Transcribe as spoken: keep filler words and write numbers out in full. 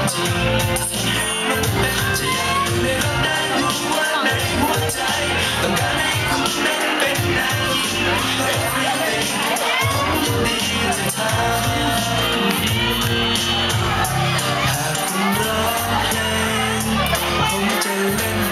จริงมันเป็นจะอยากอยู่ในโลกได้รู้ว่าในหัวใจต้องการให้คุณนั้นเป็นนายหญิง Everything ผมยินดีจะทำหากคุณร้องเพลงผมจะเล่น